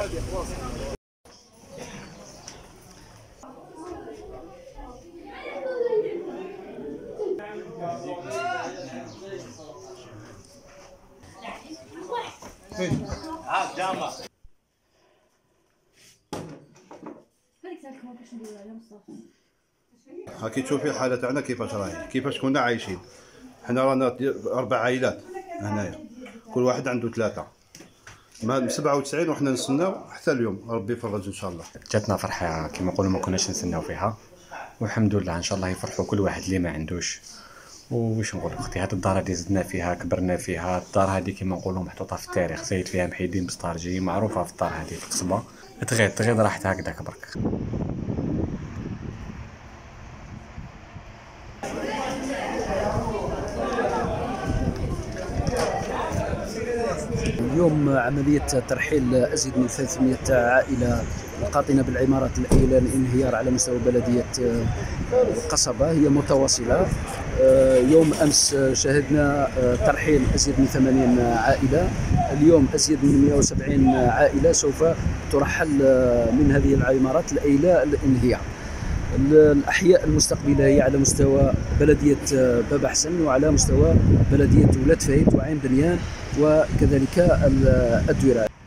هاكي تشوفي الحاله تاعنا كيفاش راهي، كيفاش كنا عايشين. حنا رانا 4 عائلات هنايا، كل واحد عنده 3 من 97 وحنا نستناو حتى اليوم. ربي يفرج ان شاء الله. جاتنا فرحه كما نقولوا ما كناش نستناو فيها، والحمد لله ان شاء الله يفرحوا كل واحد اللي ما عندوش. وش نقول اختي، هاد الدار هادي زدنا فيها كبرنا فيها. الدار هادي كما نقولوا محطوطه في التاريخ، زايد فيها محي الدين بسطارجي، معروفه في الدار هادي في القصبه. تغيض راحت هكذاك برك. اليوم عملية ترحيل أزيد من 300 عائلة القاطنة بالعمارات الأيلة للانهيار على مستوى بلدية القصبة هي متواصلة. يوم أمس شهدنا ترحيل أزيد من 80 عائلة، اليوم أزيد من 170 عائلة سوف ترحل من هذه العمارات الأيلة للانهيار. الأحياء المستقبلة هي على مستوى بلدية باب حسن وعلى مستوى بلدية ولاد فايد وعين بنيان وكذلك الدويرة.